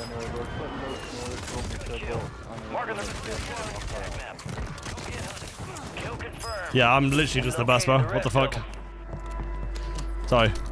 Yeah, I'm literally just the best, bro. What the fuck? Sorry.